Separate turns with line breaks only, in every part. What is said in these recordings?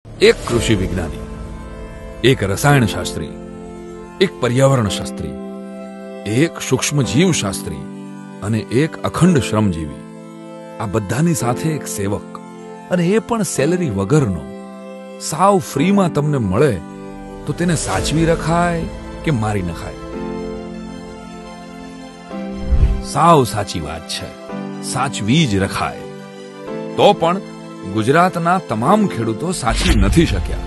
એક કૃષિ વિજ્ઞાની, એક રસાયણ શાસ્ત્રી, એક પર્યાવરણ શાસ્ત્રી, એક સૂક્ષ્મજીવ શાસ્ત્રી અને એક અખંડ શ્રમજીવી, આ બધાની સાથે એક સેવક, અને એ પણ સેલરી વગરનો, સાવ ફ્રીમાં તમને મળે તો તેને સાચવી રખાય કે મારી નખાય? સાવ સાચી વાત છે, સાચવી જ રખાય. તો પણ ગુજરાતના તમામ ખેડૂતો સાચવી નથી શક્યા.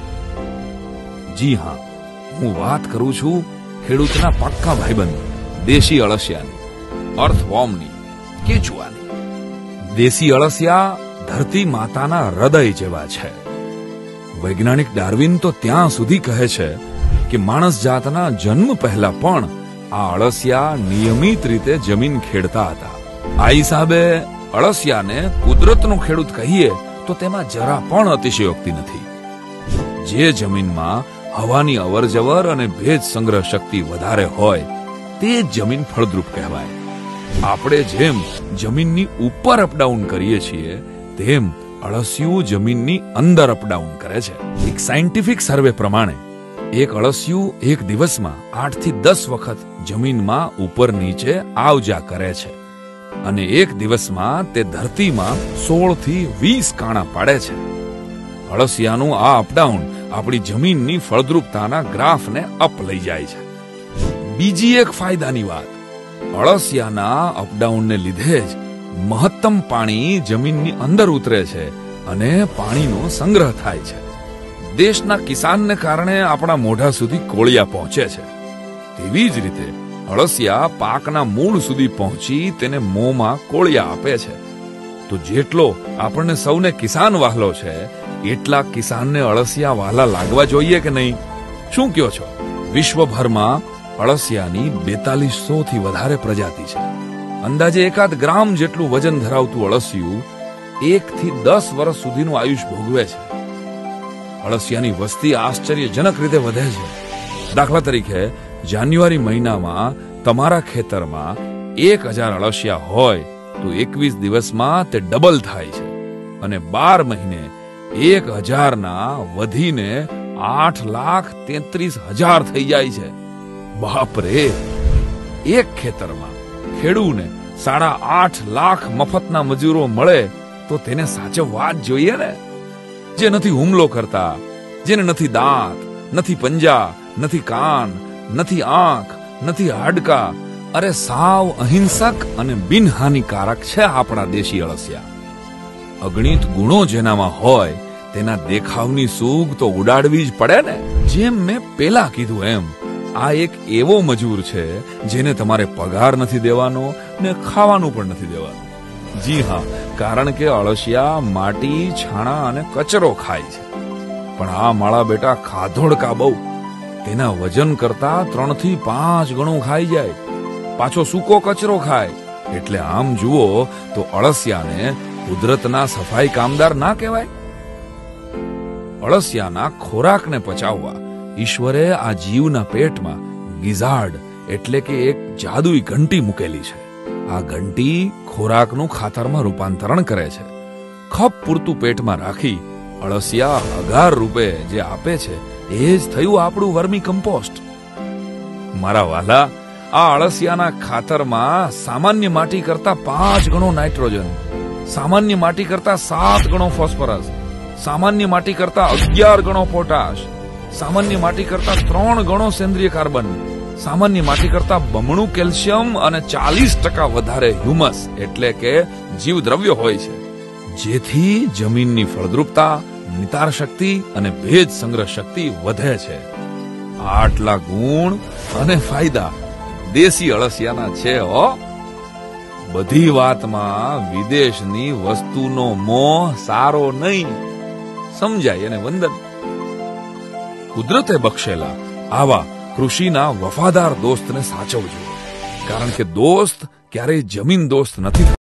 જી હા, હું વાત કરું છું ખેડૂતના પાક્કા ભાઈબંધ દેશી અળસિયાની, અર્થવોર્મની, કેચુઆની. દેશી અળસિયા ધરતી માતાના હૃદય જેવા છે. વૈજ્ઞાનિક ડાર્વિન તો ત્યાં સુધી કહે છે કે માણસ જાતના જન્મ પહેલા પણ આ અળસિયા નિયમિત રીતે જમીન ખેડતા હતા. આ હિસાબે અળસિયાને કુદરતનો ખેડૂત કહીએ તો તેમાં જરા પણ અતિશયોક્તિ નથી. જે જમીનમાં હવાની અવરજવર અને ભેજ સંગ્રહ શક્તિ વધારે હોય તે જમીન ફળદ્રુપ કહેવાય. આપણે જેમ જમીનની ઉપર અપડાઉન કરીએ છીએ તેમ અળસિયું જમીનની અંદર અપડાઉન કરે છે. એક સાયન્ટિફિક સર્વે પ્રમાણે એક અળસિયું એક દિવસમાં 8 થી 10 વખત જમીનમાં ઉપર નીચે આવજા કરે છે અને એક દિવસમાં તે ધરતીમાં 16 થી 20 કાણા પાડે છે. અળસિયાનું આ અપડાઉન આપણી જમીનની ફળદ્રુપતાના ગ્રાફને અપ લઈ જાય છે. બીજી એક ફાયદાની વાત, અળસિયાના અપડાઉનને લીધે જ મહત્તમ પાણી જમીનની અંદર ઉતરે છે અને પાણીનો સંગ્રહ થાય છે. દેશના કિસાનને કારણે આપણા મોઢા સુધી કોળિયા પહોંચે છે. તેવી જ રીતે અળસિયા પાકના મૂળ સુધી પહોંચી તેને મોંમાં કોળિયા આપે છે. તો જેટલો આપણને સૌને કિસાન વહાલો છે એટલા કિસાનને અળસિયા વહાલા લાગવા જોઈએ કે નહીં? શું કહો છો? વિશ્વભરમાં અળસિયાની 4200 થી વધારે પ્રજાતિ છે. અંદાજે 1 ગ્રામ જેટલું વજન ધરાવતું અળસિયું 1 થી 10 વર્ષ સુધીનું આયુષ્ય ભોગવે છે. અળસિયાની વસ્તી આશ્ચર્યજનક રીતે વધે છે. દાખલા તરીકે જાન્યુઆરી મહિનામાં તમારા ખેતરમાં 1000 અળસિયા હોય તો 21 દિવસમાં તે ડબલ થાય છે અને 12 મહિને 1000 ના વધીને 8,33,000 થઈ જાય છે. બાપરે! એક ખેતરમાં ખેડૂને 8.5 લાખ મફતના મજૂરો મળે તો તેને સાચવવા જ જોઈએ ને. જે નથી હુમલો કરતા, જેને નથી દાંત, નથી પંજા, નથી કાન, નથી આંખ, નથી હાડકા, અરે સાવ અહિંસક અને બિનહાનિકારક છે આપણા દેશી અળસિયા. અગણિત ગુણો જેનામાં હોય તેના દેખાવની સૂગ તો ઉડાડવી જ પડે ને. જેમ મેં પેલા કીધું એમ, આ એક એવો મજૂર છે જેને તમારે પગાર નથી દેવાનો ને ખાવાનું પણ નથી દેવાનું. જી હા, કારણ કે અળસિયા માટી, છાણા અને કચરો ખાય છે. પણ આ માળા બેટા ખાધોડકા બહુ. તેના વજન કરતા 3 થી 5 ગણું ખાઈ જાય. પાછો સૂકો કચરો ખાય. એટલે આમ જુઓ તો અળસિયાને કુદરતના સફાઈ કામદાર ના કહેવાય? અળસિયાના ખોરાકને પચાવવા ઈશ્વરે આ જીવના પેટમાં ગિઝાર્ડ એટલે કે એક જાદુઈ ઘંટી મૂકેલી છે. આ ઘંટી ખોરાકનું ખાતરમાં રૂપાંતરણ કરે છે. ખપ પૂરતું પેટમાં રાખી અળસિયા અગાર રૂપે જે આપે છે એ જ થયું આપણું વર્મી કમ્પોસ્ટ. મારા વાલા, આ અળસિયાના ખાતરમાં સામાન્ય માટી કરતા 5 ગણો નાઇટ્રોજન, સામાન્ય માટી કરતા 7 ગણો ફોસ્ફરસ, સામાન્ય માટી કરતા 11 ગણો પોટાશ, સામાન્ય માટી કરતા 3 ગણો સેન્દ્રિય કાર્બન, સામાન્ય માટી કરતા બમણું કેલ્શિયમ અને 40% વધારે હ્યુમસ એટલે કે જીવદ્રવ્ય હોય છે. જેથી જમીનની ફળદ્રુપતા, નિતાર શક્તિ અને ભેજ સંગ્રહ શક્તિ વધે છે. આટલા ગુણ અને ફાયદા દેશી અળસિયાના છે હો. બધી વાતમાં વિદેશની વસ્તુનો મોહ સારો નહીં. સમજાય અને વંદન. કુદરતે બક્ષેલા આવા કૃષિના વફાદાર દોસ્તને સાચવજો, કારણ કે દોસ્ત ક્યારેય જમીન દોસ્ત નથી.